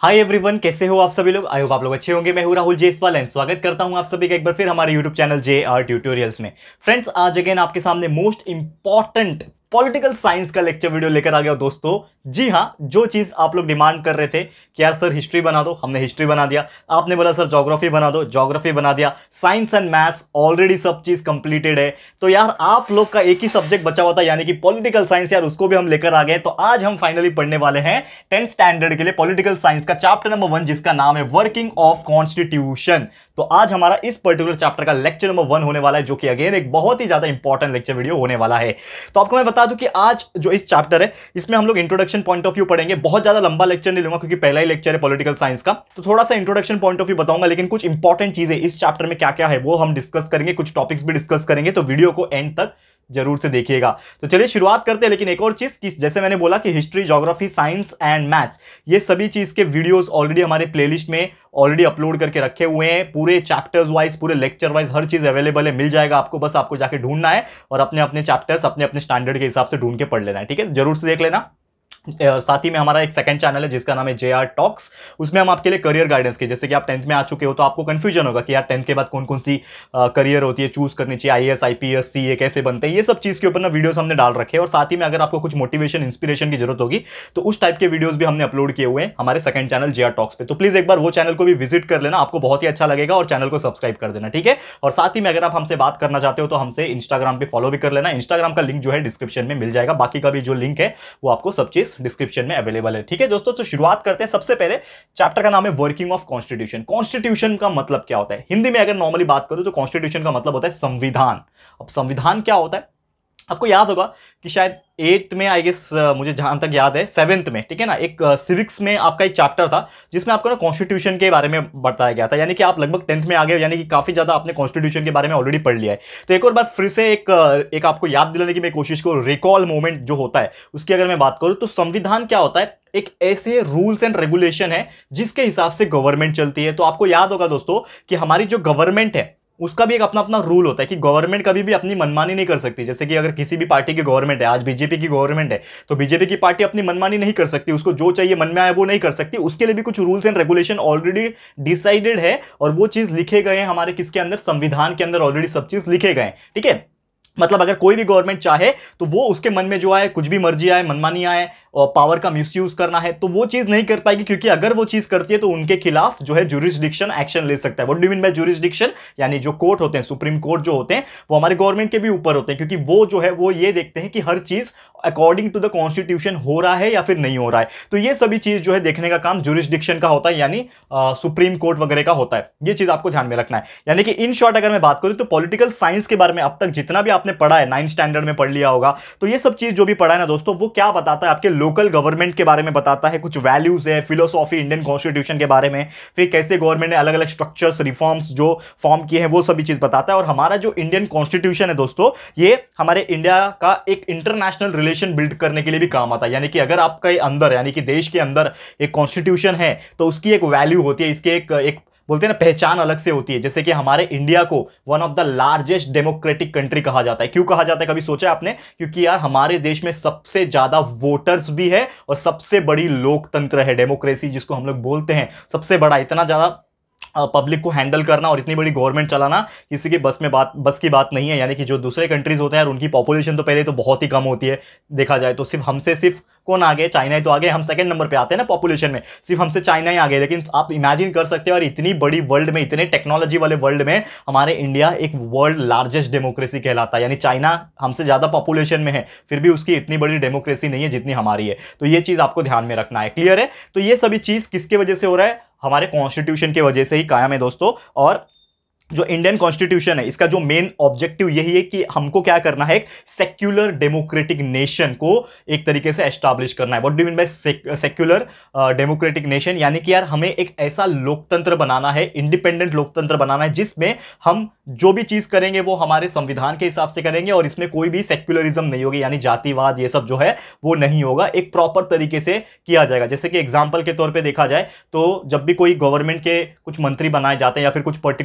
Hi everyone, कैसे हो आप सभी लोग। आई होप आप लोग अच्छे होंगे। मैं हूं राहुल जायसवाल एंड स्वागत करता हूं आप सभी का एक बार फिर हमारे यूट्यूब चैनल JR ट्यूटोरियल्स में। फ्रेंड्स, आज अगेन आपके सामने मोस्ट इंपॉर्टेंट पॉलिटिकल साइंस का लेक्चर वीडियो लेकर आ गया दोस्तों। जी हां, जो चीज आप लोग डिमांड कर रहे थे कि यार सर हिस्ट्री बना दो, हमने हिस्ट्री बना दिया। आपने बोला सर ज्योग्राफी बना दो, ज्योग्राफी बना दिया। साइंस एंड मैथ्स ऑलरेडी सब चीज कंप्लीटेड है। तो यार आप लोग का एक ही सब्जेक्ट बचा हुआ था, यानी कि पॉलिटिकल साइंस, यार उसको भी हम लेकर आ गए। तो आज हम फाइनली पढ़ने वाले हैं 10th स्टैंडर्ड के लिए पॉलिटिकल साइंस का चैप्टर नंबर 1, जिसका नाम है वर्किंग ऑफ कॉन्स्टिट्यूशन। तो आज हमारा इस पर्टिकुलर चैप्टर का लेक्चर नंबर 1 होने वाला है, जो कि अगेन एक बहुत ही ज्यादा इंपॉर्टेंट लेक्चर वीडियो होने वाला है। तो आपको मैं बता दूं कि आज जो इस चैप्टर है, इसमें हम लोग इंट्रोडक्शन पॉइंट ऑफ व्यू पढ़ेंगे। बहुत ज्यादा लंबा लेक्चर नहीं लूंगा क्योंकि पहला ही लेक्चर है पॉलिटिकल साइंस का, तो थोड़ा सा इंट्रोडक्शन पॉइंट ऑफ व्यू बताऊंगा। लेकिन कुछ इंपॉर्टेंट चीजें इस चैप्टर में क्या क्या है वो हम डिस्कस करेंगे, कुछ टॉपिक्स भी डिस्कस करेंगे। तो वीडियो को एंड तक जरूर से देखिएगा। तो चलिए शुरुआत करते हैं। लेकिन एक और चीज कि जैसे मैंने बोला कि history, geography, science and maths, ये सभी चीज के वीडियोस ऑलरेडी हमारे प्लेलिस्ट में ऑलरेडी अपलोड करके रखे हुए हैं। पूरे चैप्टर्स वाइज, पूरे लेक्चर वाइज हर चीज अवेलेबल है, मिल जाएगा आपको। बस आपको जाके ढूंढना है और अपने अपने चैप्टर्स अपने अपने स्टैंडर्ड के हिसाब से ढूंढ के पढ़ लेना है। ठीक है, जरूर से देख लेना। साथ ही में हमारा एक सेकंड चैनल है जिसका नाम है JR टॉक्स। उसमें हम आपके लिए करियर गाइडेंस के, जैसे कि आप 10th में आ चुके हो तो आपको कंफ्यूजन होगा कि यार 10th के बाद कौन कौन सी करियर होती है, चूज करनी चाहिए, IAS IPS CA कैसे बनते हैं, ये सब चीज के ऊपर ना वीडियोस हमने डाल रखे हैं। और साथ ही में अगर आपको कुछ मोटिवेशन, इंस्पिरेशन की जरूरत होगी तो उस टाइप के वीडियोस भी हमने अपलोड किए हुए हैं हमारे सेकंड चैनल JR टॉक्स पे। तो प्लीज एक बार वो चैनल को भी विजिट कर लेना, आपको बहुत ही अच्छा लगेगा। और चैनल को सब्सक्राइब कर देना, ठीक है। और साथ ही में अगर आप हमसे बात करना चाहते हो तो हमसे इंस्टाग्राम पे फॉलो भी कर लेना। इंस्टाग्राम का लिंक जो है डिस्क्रिप्शन में मिल जाएगा, बाकी का भी जो लिंक है वो आपको सब चीज डिस्क्रिप्शन में अवेलेबल है। ठीक है दोस्तों, तो शुरुआत करते हैं। सबसे पहले चैप्टर का नाम है वर्किंग ऑफ कॉन्स्टिट्यूशन। कॉन्स्टिट्यूशन का मतलब क्या होता है? हिंदी में अगर नॉर्मली बात करूं तो कॉन्स्टिट्यूशन का मतलब होता है संविधान। अब संविधान क्या होता है? आपको याद होगा कि शायद 8th में, आई गेस, मुझे जहां तक याद है 7th में, ठीक है ना, एक सिविक्स में आपका एक चैप्टर था जिसमें आपको ना कॉन्स्टिट्यूशन के बारे में बताया गया था। यानी कि आप लगभग 10th में आ गए, यानी कि काफी ज्यादा आपने कॉन्स्टिट्यूशन के बारे में ऑलरेडी पढ़ लिया है। तो एक और बार फिर से एक आपको याद दिलाने की मैं कोशिश करूं, रिकॉल मोमेंट जो होता है उसकी अगर मैं बात करूं तो संविधान क्या होता है? एक ऐसे रूल्स एंड रेगुलेशन है जिसके हिसाब से गवर्नमेंट चलती है। तो आपको याद होगा दोस्तों कि हमारी जो गवर्नमेंट है उसका भी एक अपना अपना रूल होता है कि गवर्नमेंट कभी भी अपनी मनमानी नहीं कर सकती। जैसे कि अगर किसी भी पार्टी की गवर्नमेंट है, आज बीजेपी की गवर्नमेंट है, तो बीजेपी की पार्टी अपनी मनमानी नहीं कर सकती, उसको जो चाहिए मन में आए वो नहीं कर सकती। उसके लिए भी कुछ rules and regulation already decided है और वो चीज लिखे गए हैं हमारे किसके अंदर? संविधान के अंदर ऑलरेडी सब चीज लिखे गए हैं। ठीक है, मतलब अगर कोई भी गवर्नमेंट चाहे तो वो उसके मन में जो आए, कुछ भी मर्जी आए, मनमानी आए और पावर का मिसयूज करना है तो वो चीज नहीं कर पाएगी, क्योंकि अगर वो चीज करती है तो उनके खिलाफ जो है ज्यूरिसडिक्शन एक्शन ले सकता है। What do you mean by jurisdiction? यानी जो कोर्ट होते हैं, सुप्रीम कोर्ट जो होते हैं, वो हमारे गवर्नमेंट के भी ऊपर होते हैं, क्योंकि वो जो है वो ये देखते हैं कि हर चीज अकॉर्डिंग टू द कॉन्स्टिट्यूशन हो रहा है या फिर नहीं हो रहा है। तो ये सभी चीज जो है देखने का काम ज्यूरिसडिक्शन का होता है, यानी सुप्रीम कोर्ट वगैरह का होता है। ये चीज आपको ध्यान में रखना है। यानी कि इन शॉर्ट अगर मैं बात करूं तो पॉलिटिकल साइंस के बारे में अब तक जितना भी आपने पढ़ा है, 9th स्टैंडर्ड में पढ़ लिया होगा, तो ये सब चीज जो भी पढ़ा है ना दोस्तों, वो क्या बताता है? आपके लोकल गवर्नमेंट के बारे में बताता है, कुछ वैल्यूज है, फिलोसॉफी इंडियन कॉन्स्टिट्यूशन के बारे में, फिर कैसे गवर्नमेंट ने अलग अलग स्ट्रक्चर्स, रिफॉर्म्स जो फॉर्म किए हैं वो सभी चीज बताता है। और हमारा जो इंडियन कॉन्स्टिट्यूशन है दोस्तों, ये हमारे इंडिया का एक इंटरनेशनल रिलेशन बिल्ड करने के लिए भी काम आता है। यानी कि अगर आपके अंदर, यानी कि देश के अंदर एक कॉन्स्टिट्यूशन है तो उसकी एक वैल्यू होती है, इसके एक बोलते हैं ना, पहचान अलग से होती है। जैसे कि हमारे इंडिया को one of the largest democratic country कहा जाता है। क्यों कहा जाता है, कभी सोचा आपने? क्योंकि यार हमारे देश में सबसे ज्यादा वोटर्स भी है और सबसे बड़ी लोकतंत्र है, डेमोक्रेसी जिसको हम लोग बोलते हैं। सबसे बड़ा, इतना ज्यादा पब्लिक को हैंडल करना और इतनी बड़ी गवर्नमेंट चलाना किसी की बस की बात नहीं है। यानी कि जो दूसरे कंट्रीज होते हैं यार, उनकी पॉपुलेशन तो पहले तो बहुत ही कम होती है, देखा जाए तो सिर्फ कौन आ गए? चाइना ही तो आ गए। हम सेकंड नंबर पे आते हैं ना पॉपुलेशन में, सिर्फ हमसे चाइना ही आ गए। लेकिन आप इमेजिन कर सकते हो, और इतनी बड़ी वर्ल्ड में, इतने टेक्नोलॉजी वाले वर्ल्ड में हमारे इंडिया एक वर्ल्ड लार्जेस्ट डेमोक्रेसी कहलाता है। यानी चाइना हमसे ज्यादा पॉपुलेशन में है, फिर भी उसकी इतनी बड़ी डेमोक्रेसी नहीं है जितनी हमारी है। तो ये चीज आपको ध्यान में रखना है। क्लियर है? तो ये सभी चीज किसके वजह से हो रहा है? हमारे कॉन्स्टिट्यूशन के वजह से ही कायम है दोस्तों। और जो इंडियन कॉन्स्टिट्यूशन है, इसका जो मेन ऑब्जेक्टिव यही है कि हमको क्या करना है? एक सेक्युलर डेमोक्रेटिक नेशन को एक तरीके से एस्टैब्लिश करना है। What do you mean by secular democratic nation? यानी कि यार हमें एक ऐसा लोकतंत्र बनाना है, इंडिपेंडेंट लोकतंत्र बनाना है, जिसमें हम जो भी चीज करेंगे वो हमारे संविधान के हिसाब से करेंगे और इसमें कोई भी सेक्युलरिज्म नहीं होगी, यानी जातिवाद ये सब जो है वो नहीं होगा, एक प्रॉपर तरीके से किया जाएगा। जैसे कि एग्जाम्पल के तौर पर देखा जाए तो जब भी कोई गवर्नमेंट के कुछ मंत्री बनाए जाते हैं या फिर कुछ पर्टिकुलर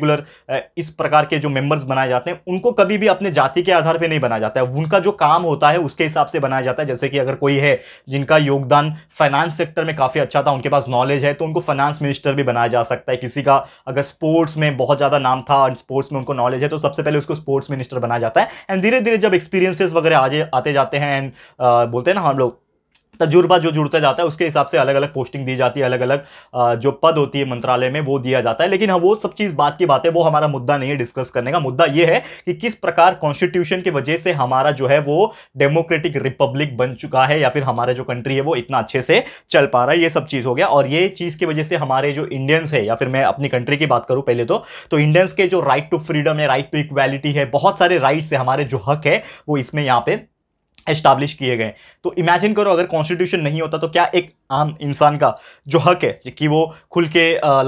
इस प्रकार के जो मेंबर्स बनाए जाते हैं उनको कभी भी अपने जाति के आधार पर नहीं बनाया जाता है, उनका जो काम होता है उसके हिसाब से बनाया जाता है। जैसे कि अगर कोई है जिनका योगदान फाइनेंस सेक्टर में काफी अच्छा था, उनके पास नॉलेज है, तो उनको फाइनेंस मिनिस्टर भी बनाया जा सकता है। किसी का अगर स्पोर्ट्स में बहुत ज्यादा नाम था और स्पोर्ट्स में उनको नॉलेज है तो सबसे पहले उसको स्पोर्ट्स मिनिस्टर बनाया जाता है। एंड धीरे धीरे जब एक्सपीरियंसेस वगैरह आते जाते हैं एंड बोलते हैं ना हम लोग तजुर्बा जो जुड़ता जाता है उसके हिसाब से अलग अलग पोस्टिंग दी जाती है, अलग अलग जो पद होती है मंत्रालय में वो दिया जाता है। लेकिन हाँ, वो सब चीज बात की बात है, वो हमारा मुद्दा नहीं है डिस्कस करने का। मुद्दा ये है कि किस प्रकार कॉन्स्टिट्यूशन की वजह से हमारा जो है वो डेमोक्रेटिक रिपब्लिक बन चुका है, या फिर हमारा जो कंट्री है वो इतना अच्छे से चल पा रहा है। ये सब चीज हो गया, और ये चीज की वजह से हमारे जो इंडियंस है, या फिर मैं अपनी कंट्री की बात करूं पहले तो इंडियंस के जो राइट टू फ्रीडम है, राइट टू इक्वालिटी है, बहुत सारे राइट्स है, हमारे जो हक है वो इसमें यहाँ पे एस्टैब्लिश किए गए। तो इमेजिन करो अगर कॉन्स्टिट्यूशन नहीं होता तो क्या एक आम इंसान का जो हक है कि वो खुल के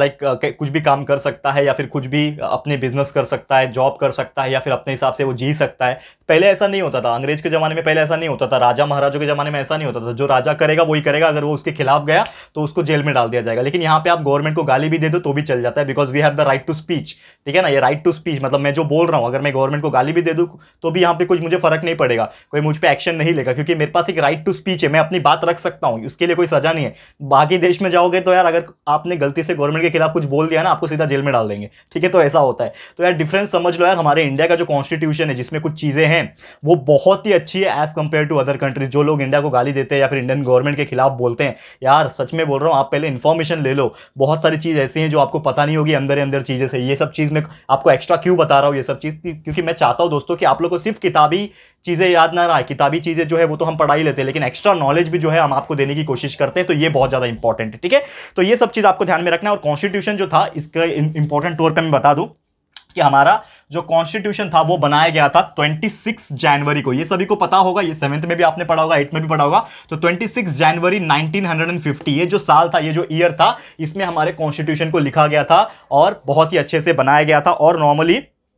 कुछ भी काम कर सकता है, या फिर कुछ भी अपने बिजनेस कर सकता है, जॉब कर सकता है, या फिर अपने हिसाब से वो जी सकता है। पहले ऐसा नहीं होता था, अंग्रेज के जमाने में पहले ऐसा नहीं होता था, राजा महाराजों के जमाने में ऐसा नहीं होता था। जो राजा करेगा वही करेगा, अगर वो उसके खिलाफ गया तो उसको जेल में डाल दिया जाएगा। लेकिन यहाँ पे आप गवर्नमेंट को गाली भी दे दो तो भी चल जाता है, because we have the right to speech. ठीक है ना, ये राइट टू स्पीच मतलब मैं जो बोल रहा हूँ अगर मैं गवर्नमेंट को गाली भी दे दूँ तो भी यहाँ पे कुछ मुझे फर्क नहीं पड़ेगा, कोई मुझ पर एक्शन नहीं लेगा, क्योंकि मेरे पास एक राइट टू स्पीच है, मैं अपनी बात रख सकता हूँ, उसके लिए कोई सजा नहीं है। बाकी देश में जाओगे तो यार अगर आपने गलती से गवर्नमेंट के खिलाफ कुछ बोल दिया ना, आपको सीधा जेल में डाल देंगे। ठीक है, तो ऐसा होता है। तो यार डिफरेंस समझ लो यार, हमारे इंडिया का जो कॉन्स्टिट्यूशन है जिसमें कुछ चीजें हैं वो बहुत ही अच्छी है as compare to other countries. जो लोग इंडिया को गाली देते हैं या फिर इंडियन गवर्नमेंट के खिलाफ बोलते हैं, यार सच में बोल रहा हूं, आप पहले इंफॉर्मेशन ले लो। बहुत सारी चीज ऐसी हैं जो आपको पता नहीं होगी, अंदर अंदर चीजें से। ये सब चीज मैं आपको एक्स्ट्रा क्यों बता रहा हूं ये सब चीज, क्योंकि मैं चाहता हूं दोस्तों कि आप लोग को सिर्फ किताबी चीजें याद ना रहा। किताबी चीजें जो है वो तो हम पढ़ा ही लेते हैं, लेकिन एक्स्ट्रा नॉलेज भी जो है हम आपको देने की कोशिश करते हैं, तो ये बहुत ज्यादा इंपॉर्टेंट है। ठीक है, तो ये सब चीज आपको ध्यान में रखना है। और कॉन्स्टिट्यूशन जो था इसका इंपॉर्टेंट तौर पे मैं बता दूं कि हमारा जो कॉन्स्टिट्यूशन था वो बनाया गया था 26 जनवरी को। ये सभी को पता होगा, ये 7th में भी आपने पढ़ा होगा, 8th में भी पढ़ा होगा। तो 26 जनवरी 1950 ये जो साल था, ये जो ईयर था, इसमें हमारे कॉन्स्टिट्यूशन को लिखा गया था और बहुत ही अच्छे से बनाया गया था। और नॉर्मली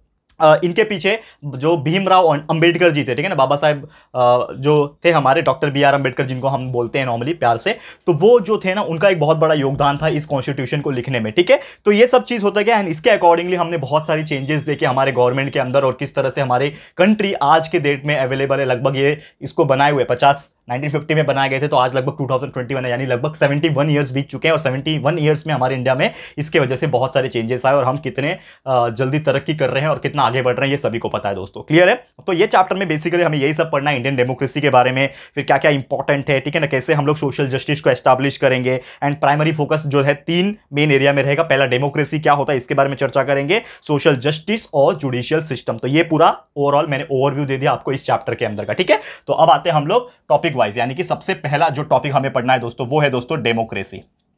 इनके पीछे जो भीमराव अंबेडकर जी थे, ठीक है ना, बाबा साहेब जो थे हमारे डॉक्टर बी आर अंबेडकर जिनको हम बोलते हैं नॉर्मली प्यार से, तो वो जो थे ना उनका एक बहुत बड़ा योगदान था इस कॉन्स्टिट्यूशन को लिखने में। ठीक है, तो ये सब चीज होता गया एंड इसके अकॉर्डिंगली हमने बहुत सारी चेंजेस देखे हमारे गवर्नमेंट के अंदर, और किस तरह से हमारे कंट्री आज के डेट में अवेलेबल है। लगभग ये इसको बनाए हुए 1950 में बनाए गए थे, तो आज लगभग 2021 है, यानी लगभग 71 ईयर्स बीत चुके हैं। और 71 ईयर्स में हमारे इंडिया में इसके वजह से बहुत सारे चेंजेस आए और हम कितने जल्दी तरक्की कर रहे हैं और कितना आगे बढ़ रहे हैं ये सभी को पता है दोस्तों। क्लियर है? तो ये चैप्टर में बेसिकली हमें यही सब पढ़ना है, इंडियन डेमोक्रेसी के बारे में, फिर क्या क्या इंपॉर्टेंट है, ठीक है ना, कैसे हम लोग सोशल जस्टिस को एस्टैब्लिश करेंगे। एंड प्राइमरी फोकस जो है 3 मेन एरिया में रहेगा। पहला डेमोक्रेसी क्या होता है इसके बारे में चर्चा करेंगे, सोशल जस्टिस और जुडिशियल सिस्टम। तो ये पूरा ओवरऑल मैंने ओवरव्यू दे दिया आपको इस चैप्टर के अंदर का। ठीक है, तो अब आते हैं हम लोग टॉपिक वाइज, यानी कि सबसे पहला जो टॉपिक हमें पढ़ना है दोस्तों वो है दोस्तों डेमोक्रेसी।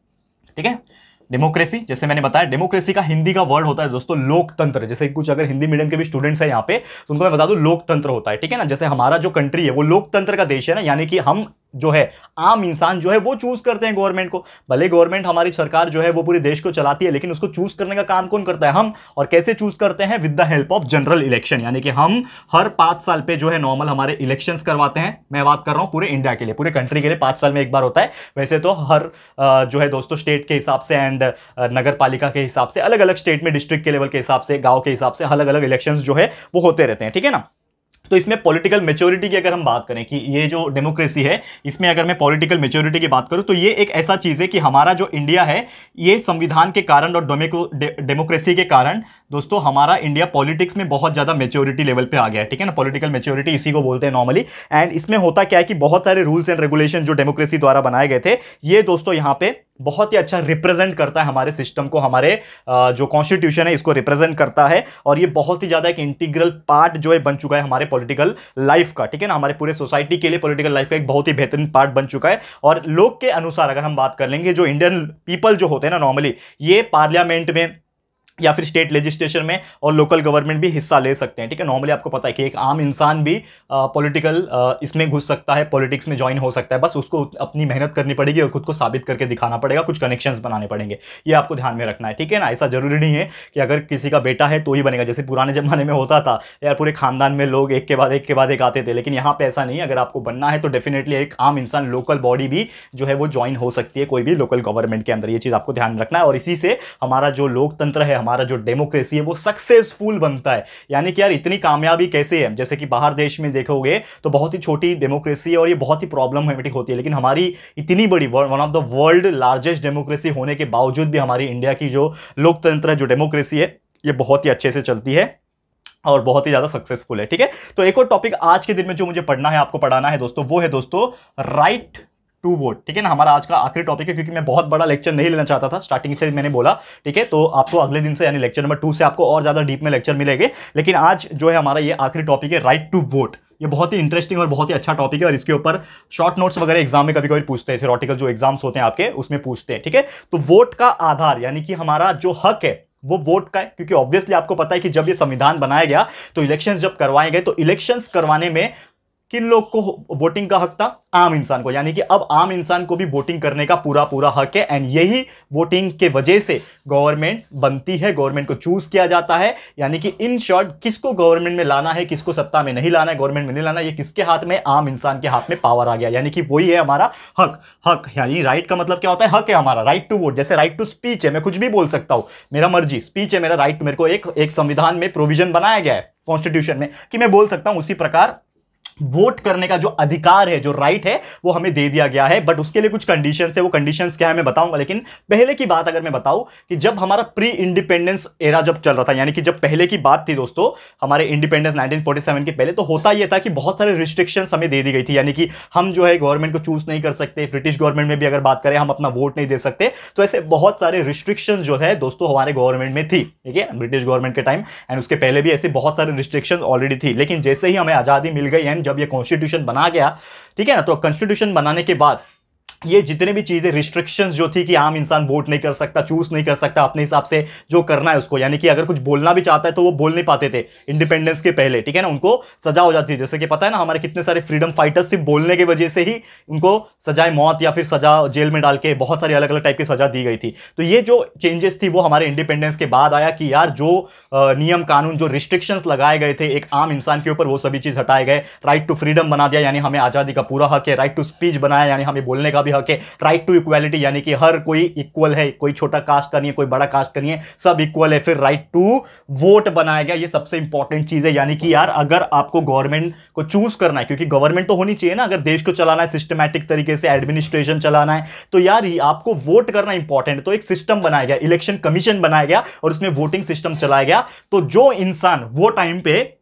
ठीक है, डेमोक्रेसी जैसे मैंने बताया, डेमोक्रेसी का हिंदी का वर्ड होता है दोस्तों लोकतंत्र। जैसे कुछ अगर हिंदी मीडियम के भी स्टूडेंट्स हैं यहाँ पे तो उनको मैं बता दूं लोकतंत्र होता है। ठीक है ना, जैसे हमारा जो कंट्री है वो लोकतंत्र का देश है ना, यानी कि हम जो है आम इंसान जो है वो चूज करते हैं गवर्नमेंट को। भले गवर्नमेंट हमारी सरकार जो है वो पूरे देश को चलाती है, लेकिन उसको चूज करने का काम कौन करता है? हम। और कैसे चूज करते हैं? With the help of general election, यानी कि हम हर 5 साल पे जो है नॉर्मल हमारे इलेक्शंस करवाते हैं। मैं बात कर रहा हूं पूरे इंडिया के लिए, पूरे कंट्री के लिए 5 साल में एक बार होता है। वैसे तो हर जो है दोस्तों स्टेट के हिसाब से एंड नगर पालिका के हिसाब से, अलग अलग स्टेट में डिस्ट्रिक्ट के लेवल के हिसाब से, गांव के हिसाब से अलग अलग इलेक्शंस जो है वो होते रहते हैं। ठीक है ना, तो इसमें पॉलिटिकल मैच्योरिटी की अगर हम बात करें कि ये जो डेमोक्रेसी है इसमें अगर मैं पॉलिटिकल मैच्योरिटी की बात करूं तो ये एक ऐसा चीज है कि हमारा जो इंडिया है ये संविधान के कारण और डेमोक्रेसी के कारण दोस्तों हमारा इंडिया पॉलिटिक्स में बहुत ज्यादा मैच्योरिटी लेवल पे आ गया है। ठीक है ना, पॉलिटिकल मैच्योरिटी इसी को बोलते हैं नॉर्मली। एंड इसमें होता क्या है कि बहुत सारे रूल्स एंड रेगुलेशन जो डेमोक्रेसी द्वारा बनाए गए थे ये दोस्तों यहाँ पे बहुत ही अच्छा रिप्रेजेंट करता है हमारे सिस्टम को, हमारे जो कॉन्स्टिट्यूशन है इसको रिप्रेजेंट करता है। और ये बहुत ही ज्यादा एक इंटीग्रल पार्ट जो है बन चुका है हमारे पॉलिटिकल लाइफ का। ठीक है ना, हमारे पूरे सोसाइटी के लिए पॉलिटिकल लाइफ का एक बहुत ही बेहतरीन पार्ट बन चुका है। और लोग के अनुसार अगर हम बात कर लेंगे, जो इंडियन पीपल जो होते हैं ना नॉर्मली, ये पार्लियामेंट में या फिर स्टेट लेजिस्लेशन में और लोकल गवर्नमेंट भी हिस्सा ले सकते हैं। ठीक है, नॉर्मली आपको पता है कि एक आम इंसान भी पॉलिटिकल इसमें घुस सकता है, पॉलिटिक्स में ज्वाइन हो सकता है। बस उसको अपनी मेहनत करनी पड़ेगी और खुद को साबित करके दिखाना पड़ेगा, कुछ कनेक्शंस बनाने पड़ेंगे। ये आपको ध्यान में रखना है। ठीक है ना, ऐसा जरूरी नहीं है कि अगर किसी का बेटा है तो ही बनेगा, जैसे पुराने जमाने में होता था यार पूरे खानदान में लोग एक के बाद एक आते थे। लेकिन यहाँ पे ऐसा नहीं है, अगर आपको बनना है तो डेफिनेटली एक आम इंसान, लोकल बॉडी भी जो है वो ज्वाइन हो सकती है कोई भी लोकल गवर्नमेंट के अंदर। ये चीज आपको ध्यान रखना है। और इसी से हमारा जो लोकतंत्र है, हमारा जो डेमोक्रेसी है वो सक्सेसफुल बनता है। यानी कि यार इतनी कामयाबी कैसे है, जैसे कि बाहर देश में देखोगे तो बहुत ही छोटी डेमोक्रेसी है और ये बहुत ही प्रॉब्लमेटिक होती है, लेकिन हमारी इतनी बड़ी one of the world largest democracy होने के बावजूद भी हमारी इंडिया की जो लोकतंत्र है, जो डेमोक्रेसी है, ये बहुत ही अच्छे से चलती है और बहुत ही ज्यादा सक्सेसफुल है। ठीक है, तो एक और टॉपिक आज के दिन में जो मुझे पढ़ना है, आपको पढ़ाना है दोस्तों, वो है दोस्तों राइट टू वोट। ठीक है ना, हमारा आज का आखिरी टॉपिक है, क्योंकि मैं बहुत बड़ा लेक्चर नहीं लेना चाहता था, स्टार्टिंग से मैंने बोला। ठीक है, तो आपको अगले दिन से यानी लेक्चर नंबर 2 से आपको और ज्यादा डीप में लेक्चर मिलेंगे, लेकिन आज जो है हमारा ये आखिरी टॉपिक है राइट टू वोट। ये बहुत ही इंटरेस्टिंग और बहुत ही अच्छा टॉपिक है और इसके ऊपर शॉर्ट नोट्स वगैरह एग्जाम में कभी कभी पूछते हैं, थ्योरेटिकल जो एग्जाम्स होते हैं आपके उसमें पूछते हैं। ठीक है, तो वोट का आधार यानी कि हमारा जो हक है वो वोट का है, क्योंकि ऑब्वियसली आपको पता है कि जब ये संविधान बनाया गया तो इलेक्शंस जब करवाए गए तो इलेक्शंस करवाने में किन लोग को वोटिंग का हक था? आम इंसान को। यानी कि अब आम इंसान को भी वोटिंग करने का पूरा पूरा हक है, एंड यही वोटिंग के वजह से गवर्नमेंट बनती है, गवर्नमेंट को चूज किया जाता है। यानी कि इन शॉर्ट किसको गवर्नमेंट में लाना है, किसको सत्ता में नहीं लाना है, गवर्नमेंट में नहीं लाना है, ये किसके हाथ में? आम इंसान के हाथ में पावर आ गया। यानी कि वही है हमारा हक। हक यानी राइट का मतलब क्या होता है? हक है हमारा, राइट टू वोट। जैसे राइट टू स्पीच है, मैं कुछ भी बोल सकता हूं, मेरा मर्जी, स्पीच है मेरा राइट, मेरे को एक संविधान में प्रोविजन बनाया गया है कॉन्स्टिट्यूशन में कि मैं बोल सकता हूं। उसी प्रकार वोट करने का जो अधिकार है, जो राइट है, वो हमें दे दिया गया है, बट उसके लिए कुछ कंडीशंस है। वो कंडीशंस क्या है मैं बताऊंगा, लेकिन पहले की बात अगर मैं बताऊं कि जब हमारा प्री इंडिपेंडेंस एरा जब चल रहा था, यानी कि जब पहले की बात थी दोस्तों, हमारे इंडिपेंडेंस 1947 के पहले, तो होता यह था कि बहुत सारे रिस्ट्रिक्शंस हमें दे दी गई थी। यानी कि हम जो है गवर्नमेंट को चूज नहीं कर सकते, ब्रिटिश गवर्नमेंट में भी अगर बात करें हम अपना वोट नहीं दे सकते, तो ऐसे बहुत सारे रिस्ट्रिक्शन जो है दोस्तों हमारे गवर्नमेंट में थी। ठीक है, ब्रिटिश गवर्नमेंट के टाइम एंड उसके पहले भी ऐसे बहुत सारे रिस्ट्रिक्शन ऑलरेडी थी। लेकिन जैसे ही हमें आजादी मिल गई एंड जब ये कॉन्स्टिट्यूशन बना गया, ठीक है ना, तो कॉन्स्टिट्यूशन बनाने के बाद ये जितने भी चीजें रिस्ट्रिक्शंस जो थी कि आम इंसान वोट नहीं कर सकता, चूज नहीं कर सकता अपने हिसाब से जो करना है उसको, यानी कि अगर कुछ बोलना भी चाहता है तो वो बोल नहीं पाते थे इंडिपेंडेंस के पहले। ठीक है ना, उनको सजा हो जाती थी। जैसे कि पता है ना, हमारे कितने सारे फ्रीडम फाइटर्स सिर्फ बोलने की वजह से ही उनको सजाए मौत या फिर सजा जेल में डाल के बहुत सारी अलग अलग टाइप की सजा दी गई थी। तो ये जो चेंजेस थी वो हमारे इंडिपेंडेंस के बाद आया कि यार जो नियम कानून, जो रिस्ट्रिक्शंस लगाए गए थे एक आम इंसान के ऊपर, वो सभी चीज हटाए गए। राइट टू फ्रीडम बना दिया, यानी हमें आजादी का पूरा हक है। राइट टू स्पीच बनाया, यानी हमें बोलने का भी हक है। राइट टू इक्वालिटी, यानी कि हर कोई इक्वल है, कोई छोटा कास्ट का नहीं है, कोई बड़ा कास्ट का नहीं है, सब इक्वल है। फिर राइट टू वोट बनाया गया, ये सबसे इंपॉर्टेंट चीज है। यानी कि यार अगर आपको गवर्नमेंट को चूज करना है, क्योंकि गवर्नमेंट तो होनी चाहिए ना, अगर देश को चलाना है सिस्टमैटिक तरीके से, एडमिनिस्ट्रेशन चलाना है, तो यार ही आपको वोट करना इंपॉर्टेंट है। तो एक सिस्टम बनाया गया, इलेक्शन कमीशन बनाया गया और उसमें वोटिंग सिस्टम चलाया गया। तो जो इंसान वो टाइम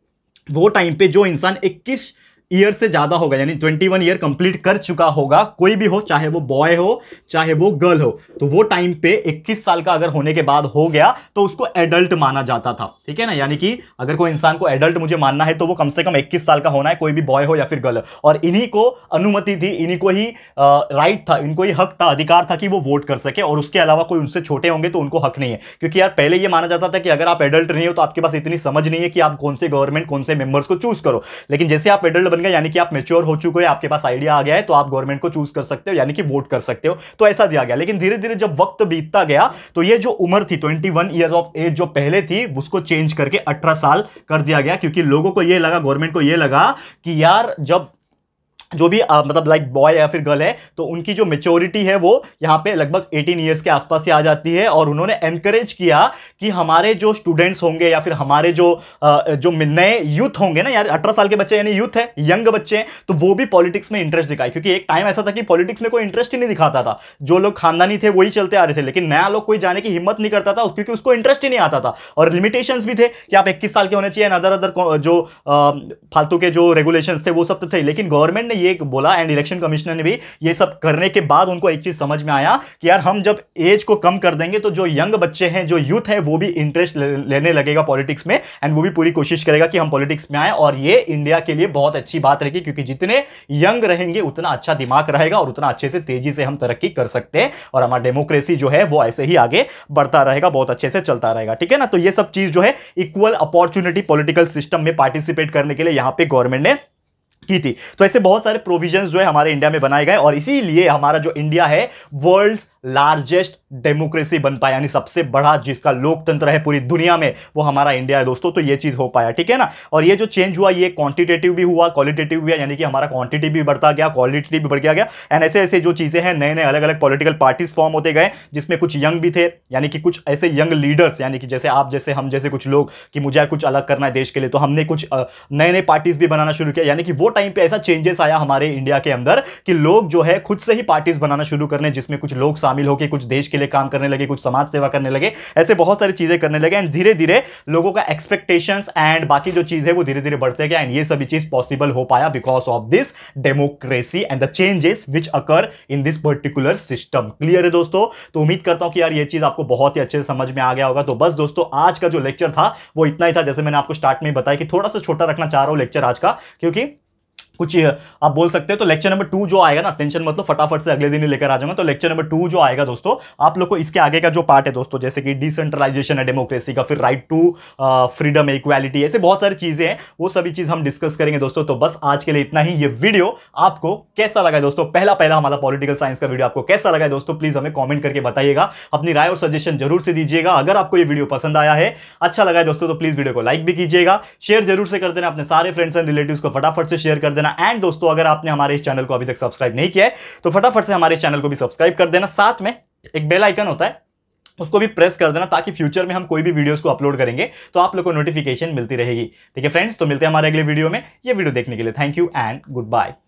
पे जो इंसान 21 ईयर से ज्यादा होगा, यानी 21 ईयर कंप्लीट कर चुका होगा, कोई भी हो, चाहे वो बॉय हो चाहे वो गर्ल हो, तो वो टाइम पे 21 साल का अगर होने के बाद हो गया तो उसको एडल्ट माना जाता था। ठीक है ना, यानी कि अगर कोई इंसान को एडल्ट मुझे मानना है तो वो कम से कम 21 साल का होना है, कोई भी बॉय हो या फिर गर्ल। और इन्हीं को अनुमति थी, इन्हीं को ही राइट था, इनको ही हक था, अधिकार था कि वो वोट कर सके, और उसके अलावा कोई उनसे छोटे होंगे तो उनको हक नहीं है। क्योंकि यार पहले ये माना जाता था कि अगर आप एडल्ट नहीं हो तो आपके पास इतनी समझ नहीं है कि आप कौन से गवर्नमेंट, कौन से मेंबर्स को चूज करो। लेकिन जैसे आप एडल्ट बन गए, यानी कि आप मैच्योर हो चुके हो, आपके पास आइडिया आ गया है, तो आप गवर्नमेंट को चूज कर सकते हो, यानी कि वोट कर सकते हो। तो ऐसा दिया गया। लेकिन धीरे धीरे जब वक्त बीतता गया तो ये जो उम्र थी 21 ईयर्स ऑफ एज जो पहले थी, उसको चेंज करके 18 साल कर दिया गया। क्योंकि लोगों को ये लगा, गवर्नमेंट को ये लगा कि यार जब जो भी मतलब लाइक बॉय या फिर गर्ल है तो उनकी जो मेच्योरिटी है वो यहाँ पे लगभग 18 ईयर्स के आसपास से आ जाती है। और उन्होंने एनकरेज किया कि हमारे जो स्टूडेंट्स होंगे या फिर हमारे जो नए यूथ होंगे ना, यार 18 साल के बच्चे यानी यूथ है, यंग बच्चे हैं, तो वो भी पॉलिटिक्स में इंटरेस्ट दिखाए। क्योंकि एक टाइम ऐसा था कि पॉलिटिक्स में कोई इंटरेस्ट ही नहीं दिखाता था, जो लोग खानदानी थे वही चलते आ रहे थे, लेकिन नया लोग कोई जाने की हिम्मत नहीं करता था क्योंकि उसको इंटरेस्ट ही नहीं आता था। और लिमिटेशंस भी थे कि आप 21 साल के होने चाहिए, अदर जो फालतू के जो रेगुलेशंस थे वो सब तो थे। लेकिन गवर्नमेंट ने ये बोला एंड इलेक्शन कमिश्नर ने भी ये सब करने के बाद उनको एक चीज समझ में आया कि यार हम जब एज को कम कर देंगे तो जो यंग बच्चे हैं, जो यूथ है, वो भी इंटरेस्ट लेने लगेगा पॉलिटिक्स में, एंड वो भी पूरी कोशिश करेगा कि हम पॉलिटिक्स में आए। और ये इंडिया के लिए बहुत अच्छी बात रहेगी, क्योंकि जितने यंग रहेंगे उतना अच्छा दिमाग रहेगा और उतना अच्छे से तेजी से हम तरक्की कर सकते हैं, और हमारा डेमोक्रेसी जो है वो ऐसे ही आगे बढ़ता रहेगा, बहुत अच्छे से चलता रहेगा। ठीक है ना, तो ये सब चीज जो है इक्वल अपॉर्चुनिटी पॉलिटिकल सिस्टम में पार्टिसिपेट करने के लिए यहां पे गवर्नमेंट ने की थी। तो ऐसे बहुत सारे प्रोविजंस जो है हमारे इंडिया में बनाए गए, और इसीलिए हमारा जो इंडिया है वर्ल्ड्स लार्जेस्ट डेमोक्रेसी बन पाया, यानी सबसे बड़ा जिसका लोकतंत्र है पूरी दुनिया में वो हमारा इंडिया है दोस्तों। तो ये चीज हो पाया, ठीक है ना। और ये जो चेंज हुआ ये क्वांटिटेटिव भी हुआ, क्वालिटेटिव भी, यानी कि हमारा क्वांटिटी भी बढ़ता गया, क्वालिटी भी बढ़ गया। एंड ऐसे ऐसे जो चीजें हैं, नए नए अलग अलग पॉलिटिकल पार्टीज फॉर्म होते गए, जिसमें कुछ यंग भी थे, यानी कि कुछ ऐसे यंग लीडर्स, यानी कि जैसे आप जैसे हम जैसे कुछ लोग कि मुझे कुछ अलग करना है देश के लिए, तो हमने कुछ नए नए पार्टीज भी बनाना शुरू किया। यानी कि वो टाइम पे ऐसा चेंजेस आया हमारे इंडिया के अंदर कि लोग जो है खुद से ही पार्टीज बनाना शुरू करने, जिसमें कुछ लोग शामिल होकर कुछ देश के लिए काम करने लगे, कुछ समाज सेवा करने लगे, ऐसे बहुत सारी चीजें करने लगे। एंड धीरे धीरे लोगों का एक्सपेक्टेशंस एंड बाकी जो चीज है वो धीरे धीरे बढ़ते गए। एंड ये सभी चीज पॉसिबल हो पाया because of this democracy and the changes which occur in this particular system. Clear है दोस्तों? तो उम्मीद करता हूं कि यार ये चीज आपको बहुत ही अच्छे से समझ में आ गया होगा। तो बस दोस्तों आज का जो लेक्चर था वो इतना ही था। जैसे मैंने आपको स्टार्ट में ही बताया कि थोड़ा सा छोटा रखना चाह रहा हूं लेक्चर आज का, क्योंकि कुछ आप बोल सकते हैं। तो लेक्चर नंबर 2 जो आएगा ना, टेंशन मतलब फटाफट से अगले दिन ही लेकर आ जाऊंगा। तो लेक्चर नंबर 2 जो आएगा दोस्तों, आप लोग को इसके आगे का जो पार्ट है दोस्तों, जैसे कि डिसेंट्रलाइजेशन है डेमोक्रेसी का, फिर राइट टू फ्रीडम इक्वालिटी, ऐसे बहुत सारी चीजें हैं, वो सभी चीज हम डिस्कस करेंगे दोस्तों। तो बस आज के लिए इतना ही। ये वीडियो आपको कैसा लगा दोस्तों, पहला हमारा पॉलिटिकल साइंस का वीडियो आपको कैसा लगा दोस्तों, प्लीज हमें कॉमेंट करके बताइएगा, अपनी राय और सजेशन जरूर से दीजिएगा। अगर आपको ये वीडियो पसंद आया है, अच्छा लगा है दोस्तों, तो प्लीज वीडियो को लाइक भी कीजिएगा, शेयर जरूर से कर देना, अपने सारे फ्रेंड्स एंड रिलेटिव्स को फटाफट से शेयर कर देना। एंड दोस्तों अगर आपने हमारे इस चैनल को अभी तक सब्सक्राइब नहीं किया है तो फटाफट से हमारे इस चैनल को भी सब्सक्राइब कर देना। साथ में एक बेल आइकन होता है, उसको भी प्रेस कर देना, ताकि फ्यूचर में हम कोई भी वीडियोस को अपलोड करेंगे तो आप लोग को नोटिफिकेशन मिलती रहेगी। ठीक है फ्रेंड्स, तो मिलते हैं हमारे अगले वीडियो में। ये वीडियो देखने के लिए thank you and good bye.